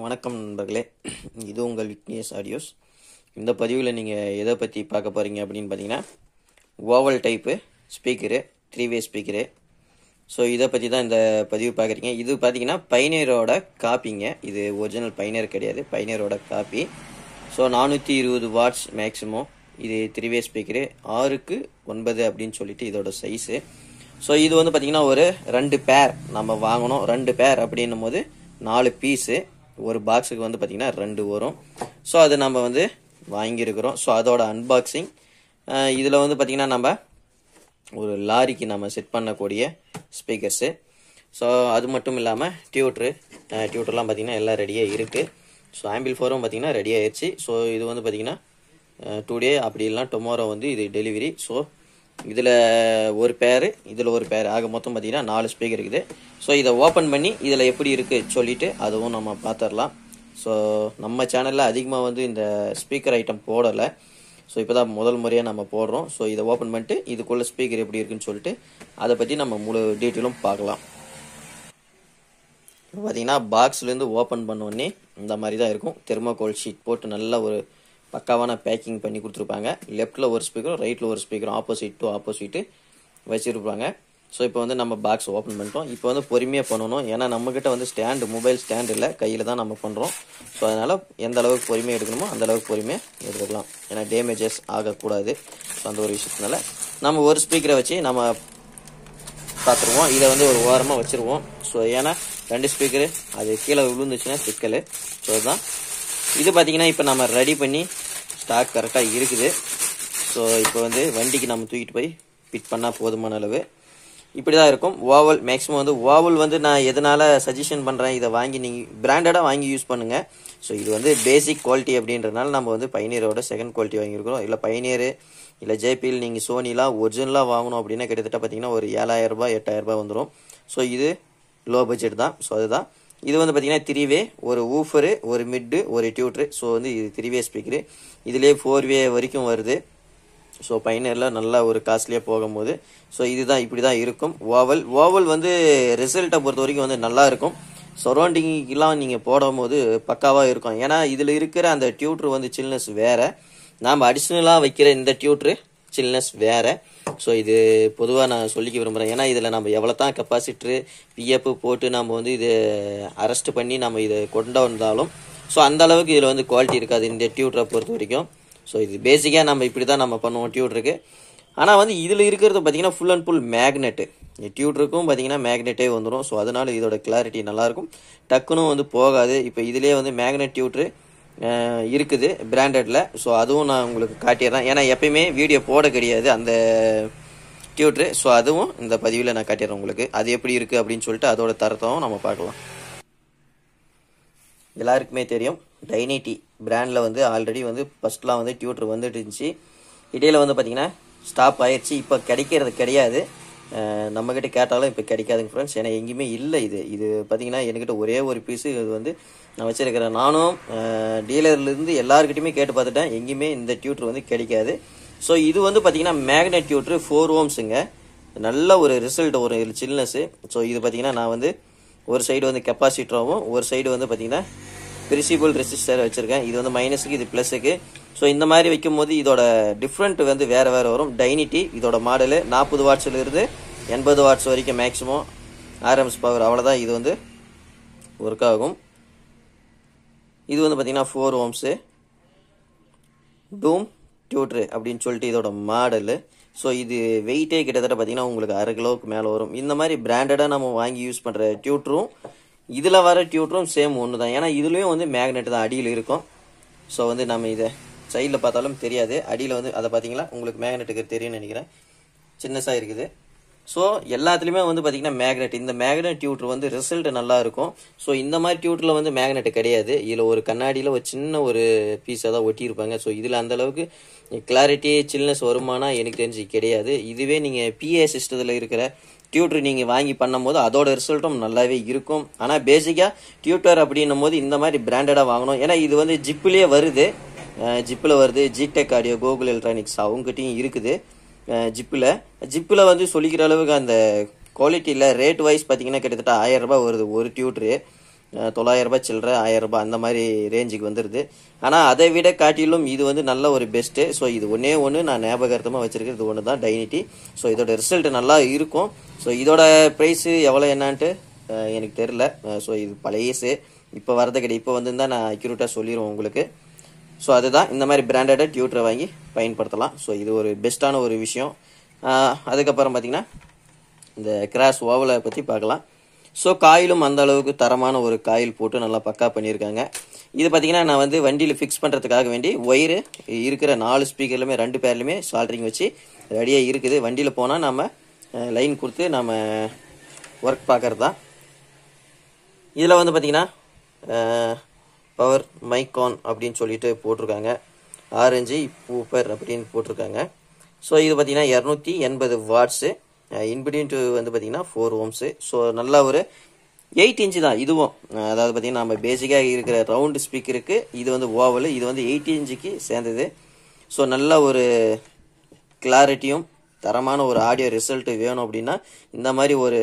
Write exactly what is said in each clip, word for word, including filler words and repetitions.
வணக்கம் நண்பர்களே, இது உங்கள் விக்னேஷ் ஆடியோஸ். இந்த பதிவில் நீங்கள் எதை பற்றி பார்க்க போகிறீங்க அப்படின்னு பார்த்தீங்கன்னா, oval type speaker, three way speaker. So இதை பற்றி தான் இந்த பதிவு பார்க்குறீங்க. இது பார்த்தீங்கன்னா பைனியரோட காப்பிங்க. இது ஒரிஜினல் பைனியர் கிடையாது, பைனியரோட காப்பி. ஸோ நானூற்றி இருபது வாட்ஸ் மேக்ஸிமம். இது த்ரீ வே ஸ்பீக்கரு, ஆறுக்கு ஒன்பது அப்படின்னு சொல்லிட்டு இதோட சைஸு. ஸோ இது வந்து பார்த்தீங்கன்னா ஒரு ரெண்டு பேர் நம்ம வாங்கணும். ரெண்டு பேர் அப்படின்னும் போது நாலு பீஸு ஒரு பாக்ஸுக்கு வந்து பார்த்திங்கன்னா ரெண்டு வரும். ஸோ அது நம்ம வந்து வாங்கியிருக்கிறோம். ஸோ அதோட அன்பாக்சிங் இதில் வந்து பார்த்திங்கன்னா நம்ம ஒரு லாரிக்கு நம்ம செட் பண்ணக்கூடிய ஸ்பீக்கர்ஸு. ஸோ அது மட்டும் இல்லாமல் டியூட்ரு டியூட்டர்லாம் பார்த்திங்கன்னா எல்லாம் ரெடியாக இருக்குது. ஸோ ஆம்பிள் ஃபோரும் பார்த்திங்கன்னா ரெடி ஆயிடுச்சு. ஸோ இது வந்து பார்த்திங்கன்னா டுடே அப்படி இல்லைனா டுமாரோ வந்து இது டெலிவரி. ஸோ இதில் ஒரு பேர், இதில் ஒரு பேர், ஆக மொத்தம் பார்த்தீங்கன்னா நாலு ஸ்பீக்கர் இருக்குது. ஸோ இதை ஓப்பன் பண்ணி இதில் எப்படி இருக்குது சொல்லிவிட்டு அதுவும் நம்ம பார்த்துடலாம். ஸோ நம்ம சேனலில் அதிகமாக வந்து இந்த ஸ்பீக்கர் ஐட்டம் போடலை. ஸோ இப்போ தான் முதல் முறையாக நம்ம போடுறோம். ஸோ இதை ஓப்பன் பண்ணிட்டு இதுக்குள்ளே ஸ்பீக்கர் எப்படி இருக்குன்னு சொல்லிட்டு அதை பற்றி நம்ம முழு டீட்டெயிலும் பார்க்கலாம். பார்த்தீங்கன்னா பாக்ஸ்லேருந்து ஓப்பன் பண்ணோடனே இந்த மாதிரி தான் இருக்கும். தெர்மோகோல் ஷீட் போட்டு நல்ல ஒரு பக்காவான பேக்கிங் பண்ணி கொடுத்துருப்பாங்க. லெஃப்ட்டில் ஒரு ஸ்பீக்கரும் ரைட்டில் ஒரு ஸ்பீக்கரும் ஆப்போசிட் டு ஆப்போசிட்டு வச்சுருப்பாங்க. ஸோ இப்போ வந்து நம்ம பாக்ஸ் ஓப்பன் பண்ணிட்டோம். இப்போ வந்து பொறுமையாக பண்ணணும், ஏன்னா நம்மக்கிட்ட வந்து ஸ்டாண்டு, மொபைல் ஸ்டாண்ட் இல்லை, கையில் தான் நம்ம பண்ணுறோம். ஸோ அதனால் எந்த அளவுக்கு பொறுமையாக எடுக்கணுமோ அந்த அளவுக்கு பொறுமையாக எடுத்துக்கலாம், ஏன்னா டேமேஜஸ் ஆகக்கூடாது. ஸோ அந்த ஒரு விஷயத்தினால நம்ம ஒரு ஸ்பீக்கரை வச்சு நம்ம பார்த்துருவோம். இதை வந்து ஒரு ஓரமாக வச்சுருவோம். ஸோ ஏன்னா ரெண்டு ஸ்பீக்கரு அது கீழே விழுந்துச்சுன்னா சிக்கல். ஸோ அதுதான் இது பார்த்தீங்கன்னா இப்போ நம்ம ரெடி பண்ணி ஸ்டாக் கரெக்டாக இருக்குது. ஸோ இப்போ வந்து வண்டிக்கு நம்ம தூக்கிட்டு போய் ஃபிட் பண்ணால் போதுமான அளவு இப்படி தான் இருக்கும். ஓவல் மேக்ஸிமம் வந்து ஓவல் வந்து நான் எதனால் சஜஷன் பண்ணுறேன், இதை வாங்கி நீங்கள் பிராண்டடாக வாங்கி யூஸ் பண்ணுங்கள். ஸோ இது வந்து பேசிக் குவாலிட்டி அப்படின்றதுனால நம்ம வந்து பைனியரோட செகண்ட் குவாலிட்டி வாங்கியிருக்கிறோம். இல்லை பைனியரு இல்லை ஜேபிஎல் நீங்கள் சோனிலாம் ஒரிஜினலாக வாங்கணும் அப்படின்னா கிட்டத்தட்ட பார்த்தீங்கன்னா ஒரு ஏழாயிரரூபா எட்டாயிரரூபா வந்துடும். ஸோ இது லோ பட்ஜெட் தான். ஸோ அதுதான் இது வந்து பார்த்தீங்கன்னா த்ரீ வே, ஒரு ஊஃபரு, ஒரு மிட்டு, ஒரு டியூட்ரு. ஸோ வந்து இது த்ரீ வே ஸ்பீக்கரு. இதிலே ஃபோர் வே வரைக்கும் வருது. ஸோ பைனியரில் நல்லா ஒரு காஸ்ட்லியாக போகும்போது ஸோ இதுதான் இப்படி தான் இருக்கும். ஓவல் ஓவல் வந்து ரிசல்ட்டை பொறுத்த வரைக்கும் வந்து நல்லா இருக்கும். சரௌண்டிங்கெலாம் நீங்கள் போடும்போது பக்காவாக இருக்கும். ஏன்னா இதில் இருக்கிற அந்த டியூட்ரு வந்து சில்னஸ் வேறு, நாம் அடிஷ்னலாக வைக்கிற இந்த டியூட்ரு சில்னஸ் வேறு. ஸோ இது பொதுவாக நான் சொல்லிக்க விரும்புகிறேன். ஏன்னா இதில் நம்ம எவ்வளோ தான் கெப்பாசிட்டரு பிஎஃப் போட்டு நம்ம வந்து இது அரெஸ்ட் பண்ணி நம்ம இதை கொண்டு வந்தாலும் ஸோ அந்த அளவுக்கு இதில் வந்து குவாலிட்டி இருக்காது இந்த டியூட்டரை பொறுத்த வரைக்கும். ஸோ இது பேசிக்காக நம்ம இப்படி தான் நம்ம பண்ணுவோம் டியூட்டருக்கு. ஆனால் வந்து இதில் இருக்கிறது பார்த்திங்கன்னா ஃபுல் அண்ட் ஃபுல் மேக்னெட்டு. டியூட்டருக்கும் பார்த்திங்கன்னா மேக்னெட்டே வந்துடும். ஸோ அதனால் இதோட கிளாரிட்டி நல்லாயிருக்கும், டக்குன்னு வந்து போகாது. இப்போ இதிலே வந்து மேக்னெட் டியூட்ரு இருக்குது பிராண்டடில். ஸோ அதுவும் நான் உங்களுக்கு காட்டிடுறேன், ஏன்னா எப்பயுமே வீடியோ போட கிடையாது அந்த டியூட்ரு. ஸோ அதுவும் இந்த பதிவில் நான் காட்டிடுறேன் உங்களுக்கு, அது எப்படி இருக்குது அப்படின்னு சொல்லிட்டு அதோட தரத்தையும் நம்ம பார்க்கலாம். எல்லாருக்குமே தெரியும் டைனிட்டி பிராண்டில் வந்து ஆல்ரெடி வந்து ஃபஸ்ட்லாம் வந்து டியூட்ரு வந்துட்டு இருந்துச்சு. இடையில் வந்து பார்த்திங்கன்னா ஸ்டாப் ஆயிடுச்சு. இப்போ கிடைக்கிறது கிடையாது, நம்மக்கிட்ட கேட்டாலும் இப்போ கிடைக்காதுங்க ஃப்ரெண்ட்ஸ். ஏன்னா எங்கேயுமே இல்லை. இது இது பார்த்திங்கன்னா என்கிட்ட ஒரே ஒரு பீஸு இது வந்து நான் வச்சுருக்கிறேன். நானும் டீலர்லேருந்து எல்லாருக்கிட்டையுமே கேட்டு பார்த்துட்டேன், எங்கேயுமே இந்த டியூட்ரு வந்து கிடைக்காது. ஸோ இது வந்து பார்த்திங்கன்னா மேக்னெட் டியூட்ரு ஃபோர் ஓம்ஸுங்க. நல்ல ஒரு ரிசல்ட், ஒரு சில்னஸ்ஸு. ஸோ இது பார்த்திங்கன்னா நான் வந்து ஒரு சைடு வந்து கெப்பாசிட்டராகவும் ஒரு சைடு வந்து பார்த்திங்கன்னா பிரிசிபிள் ரெசிஸ்டர் வச்சுருக்கேன். இது வந்து மைனஸுக்கு, இது ப்ளஸுக்கு. ஸோ இந்த மாதிரி வைக்கும் போது இதோட டிஃப்ரெண்ட் வந்து வேறு வேறு வரும். டைனிட்டி இதோட மாடலு நாற்பது வாட்ஸ்லேருந்து எண்பது வாட்ஸ் வரைக்கும் மேக்ஸிமம் ஆர்எம்எஸ் பவர், அவ்வளோதான் இது வந்து ஒர்க் ஆகும். இது வந்து பார்த்திங்கன்னா ஃபோர் ஓம்ஸு டூம் டியூட்ரு அப்படின்னு சொல்லிட்டு இதோட மாடலு. ஸோ இது வெயிட்டே கிட்டத்தட்ட பார்த்திங்கன்னா உங்களுக்கு அரை கிலோவுக்கு மேலே வரும். இந்த மாதிரி பிராண்டடாக நம்ம வாங்கி யூஸ் பண்ணுற டியூட்ரும் இதில் வர டியூட்ரும் சேம் ஒன்று தான். ஏன்னா இதுலேயும் வந்து மேக்னெட் தான் அடியில் இருக்கும். ஸோ வந்து நம்ம இதை சைடில் பார்த்தாலும் தெரியாது, அடியில் வந்து அதை பார்த்தீங்களா உங்களுக்கு மேக்னெட்டுக்கு தெரியும்னு நினைக்கிறேன், சின்னஸாக இருக்குது. ஸோ எல்லாத்துலேயுமே வந்து பார்த்திங்கன்னா மேக்னெட், இந்த மேக்னெட் டியூட்ரு வந்து ரிசல்ட் நல்லா இருக்கும். ஸோ இந்த மாதிரி டியூட்டில் வந்து மேக்னெட் கிடையாது. இதில் ஒரு கண்ணாடியில் ஒரு சின்ன ஒரு பீஸாக தான் ஒட்டியிருப்பாங்க. ஸோ இதில் அந்தளவுக்கு கிளாரிட்டி சில்னஸ் வருமானா எனக்கு தெரிஞ்சு கிடையாது. இதுவே நீங்கள் பிஏ சிஸ்டத்தில் இருக்கிற டியூட்ரு நீங்கள் வாங்கி பண்ணும் போது அதோட ரிசல்ட்டும் நல்லாவே இருக்கும். ஆனால் பேசிக்காக டியூட்டர் அப்படின்னும் போது இந்த மாதிரி பிராண்டடாக வாங்கணும். ஏன்னா இது வந்து ஜிப்பிலே வருது, ஜிப்பில் வருது. ஜிடெக் ஆடியோ, கூகுள் எலக்ட்ரானிக்ஸ் அவங்ககிட்டையும் இருக்குது ஜிப்பில். ஜிப்பில் வந்து சொல்லிக்கிற அளவுக்கு அந்த குவாலிட்டியில் ரேட் வைஸ் பார்த்திங்கன்னா கிட்டத்தட்ட ஆயிரம் ரூபாய் வருது ஒரு டியூட்ரு. தொள்ளாயிரம் ரூபாய் சில்லற ஆயிரம் ரூபாய் அந்த மாதிரி ரேஞ்சுக்கு வந்துடுது. ஆனால் அதை விட காட்டிலும் இது வந்து நல்ல ஒரு பெஸ்ட்டு. ஸோ இது ஒன்றே ஒன்று நான் ஞாபகார்த்தமாக வச்சுருக்கிறது ஒன்று தான் டைனிட்டி. ஸோ இதோட ரிசல்ட் நல்லா இருக்கும். ஸோ இதோட ப்ரைஸு எவ்வளோ என்னான்ட்டு எனக்கு தெரில. ஸோ இது பழையசு, இப்போ வரது கிடையாது. இப்போ வந்து தான் நான் அக்யூரேட்டாக சொல்லிடுவோம் உங்களுக்கு. ஸோ அதுதான் இந்த மாதிரி பிராண்டடாக டியூட்டரை வாங்கி பயன்படுத்தலாம். ஸோ இது ஒரு பெஸ்ட்டான ஒரு விஷயம். அதுக்கப்புறம் பார்த்திங்கன்னா இந்த கிராஸ் ஓவலை பற்றி பார்க்கலாம். ஸோ காயிலும் அந்த அளவுக்கு தரமான ஒரு காயில் போட்டு நல்லா பக்கா பண்ணியிருக்காங்க. இது பார்த்தீங்கன்னா நான் வந்து வண்டியில் ஃபிக்ஸ் பண்ணுறதுக்காக வேண்டி ஒயரு இருக்கிற நாலு ஸ்பீக்கர்லையுமே ரெண்டு பேர்லையுமே சால்ட்ரிங் வச்சு ரெடியாக இருக்குது. வண்டியில் போனால் நம்ம லைன் கொடுத்து நம்ம ஒர்க் பார்க்குறது தான். இதில் வந்து பார்த்திங்கன்னா பவர் மைக்கான் அப்படின்னு சொல்லிட்டு போட்டிருக்காங்க. ஆரஞ்சு பூப்பர் அப்படின்னு போட்டிருக்காங்க. ஸோ இது பார்த்திங்கன்னா இரநூத்தி எண்பது வாட்ஸு, இன்பிடின்ட்டு வந்து பார்த்திங்கன்னா ஃபோர் ஓம்ஸு. ஸோ நல்லா ஒரு எயிட் இன்ச்சு தான் இதுவும். அதாவது பார்த்திங்கன்னா நம்ம பேசிக்காக இருக்கிற ரவுண்டு ஸ்பீக்கருக்கு இது வந்து ஓவலு, இது வந்து எயிட் இன்ச்சுக்கு சேர்ந்தது. ஸோ நல்ல ஒரு கிளாரிட்டியும் தரமான ஒரு ஆடியோ ரிசல்ட்டு வேணும் அப்படின்னா இந்த மாதிரி ஒரு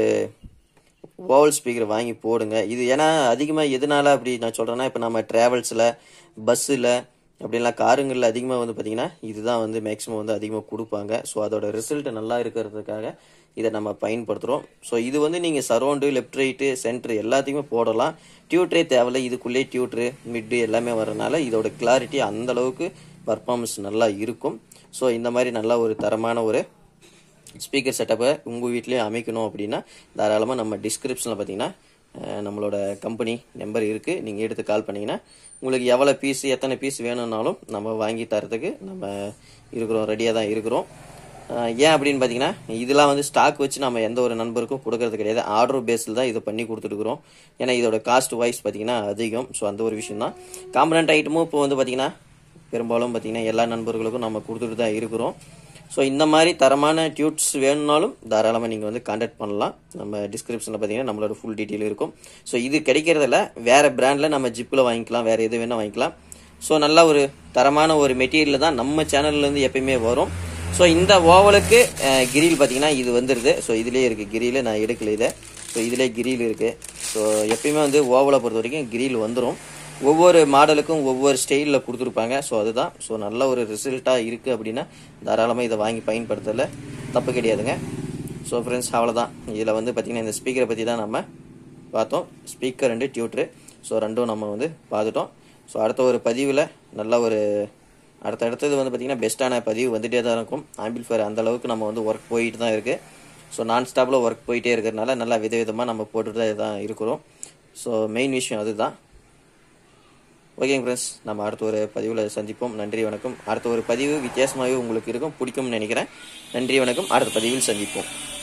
ஓவல் ஸ்பீக்கர் வாங்கி போடுங்க. இது ஏன்னா அதிகமாக எதனால அப்படி நான் சொல்கிறேன்னா, இப்போ நம்ம ட்ராவல்ஸில் பஸ்ஸில் அப்படின்லாம் காருங்களில் அதிகமாக வந்து பார்த்திங்கன்னா இதுதான் வந்து மேக்ஸிமம் வந்து அதிகமாக கொடுப்பாங்க. ஸோ அதோட ரிசல்ட் நல்லா இருக்கிறதுக்காக இதை நம்ம பயன்படுத்துகிறோம். ஸோ இது வந்து நீங்கள் சரௌண்டு லெஃப்ட் ரைட்டு சென்ட்ரு எல்லாத்தையுமே போடலாம். டியூட்ரே தேவையில்லை, இதுக்குள்ளே டியூட்ரு மிட்டு எல்லாமே வரனால இதோட கிளாரிட்டி அந்தளவுக்கு பர்ஃபார்மன்ஸ் நல்லா இருக்கும். ஸோ இந்த மாதிரி நல்லா ஒரு தரமான ஒரு ஸ்பீக்கர் செட்டப்பை உங்கள் வீட்லேயே அமைக்கணும் அப்படின்னா தாராளமாக நம்ம டிஸ்கிரிப்ஷனில் பார்த்தீங்கன்னா நம்மளோட கம்பெனி நம்பர் இருக்குது. நீங்கள் எடுத்து கால் பண்ணிங்கன்னா உங்களுக்கு எவ்வளோ பீஸ் எத்தனை பீஸ் வேணும்னாலும் நம்ம வாங்கி தரத்துக்கு நம்ம இருக்கிறோம், ரெடியாக தான் இருக்கிறோம். ஏன் அப்படின்னு பார்த்தீங்கன்னா இதெல்லாம் வந்து ஸ்டாக் வச்சு நம்ம எந்த ஒரு நண்பருக்கும் கொடுக்கறது கிடையாது. ஆர்டர் பேஸில் தான் இதை பண்ணி கொடுத்துருக்குறோம். ஏன்னா இதோட காஸ்ட் வைஸ் பார்த்தீங்கன்னா அதிகம். ஸோ அந்த ஒரு விஷயம் தான். காம்பனண்ட் ஐட்டமும் இப்போ வந்து பார்த்திங்கன்னா பெரும்பாலும் பார்த்திங்கன்னா எல்லா நண்பர்களுக்கும் நம்ம கொடுத்துட்டு தான் இருக்கிறோம். ஸோ இந்த மாதிரி தரமான டியூட்ஸ் வேணும்னாலும் தாராளமாக நீங்கள் வந்து கான்டாக்ட் பண்ணலாம். நம்ம டிஸ்கிரிப்ஷனில் பார்த்தீங்கன்னா நம்மளோட ஃபுல் டீட்டெயில் இருக்கும். ஸோ இது கிடைக்கிறதில்ல, வேறு பிராண்டில் நம்ம ஜிப்பில் வாங்கிக்கலாம், வேறு எது வேணால் வாங்கிக்கலாம். ஸோ நல்ல ஒரு தரமான ஒரு மெட்டீரியல் தான் நம்ம சேனல்லேருந்து எப்பயுமே வரும். ஸோ இந்த ஓவலுக்கு கிரில் பார்த்தீங்கன்னா இது வந்துடுது. ஸோ இதிலே இருக்குது கிரில், நான் எடுக்கல இதை. ஸோ இதிலே கிரில் இருக்குது. ஸோ எப்பயுமே வந்து ஓவலை பொறுத்த வரைக்கும் கிரில் வந்துடும். ஒவ்வொரு மாடலுக்கும் ஒவ்வொரு ஸ்டைலில் கொடுத்துருப்பாங்க. ஸோ அதுதான். ஸோ நல்ல ஒரு ரிசல்ட்டாக இருக்குது அப்படின்னா தாராளமாக இதை வாங்கி பயன்படுத்தல தப்பு கிடையாதுங்க. ஸோ ஃப்ரெண்ட்ஸ் அவ்வளோதான். இதில் வந்து பார்த்திங்கன்னா இந்த ஸ்பீக்கரை பற்றி தான் நம்ம பார்த்தோம். ஸ்பீக்கர் ரெண்டு டியூட்ரு, ஸோ ரெண்டும் நம்ம வந்து பார்த்துட்டோம். ஸோ அடுத்த ஒரு பதிவில் நல்ல ஒரு அடுத்த அடுத்தது வந்து பார்த்திங்கன்னா பெஸ்ட்டான பதிவு வந்துகிட்டே தான் இருக்கும். ஆம்பிள்ஃபயர் அந்தளவுக்கு நம்ம வந்து ஒர்க் போயிட்டு தான் இருக்குது. ஸோ நான் ஸ்டாப்பில் ஒர்க் போயிட்டே இருக்கிறதுனால நல்லா விதவிதமாக நம்ம போட்டுட்டு தான் இருக்கிறோம். ஸோ மெயின் விஷயம் அதுதான். ஓகேங்க ஃப்ரெண்ட்ஸ், நம்ம அடுத்த ஒரு பதிவில் சந்திப்போம். நன்றி வணக்கம். அடுத்த ஒரு பதிவு வித்தியாசமாகவே உங்களுக்கு இருக்கும், பிடிக்கும்னு நினைக்கிறேன். நன்றி வணக்கம். அடுத்த பதிவில் சந்திப்போம்.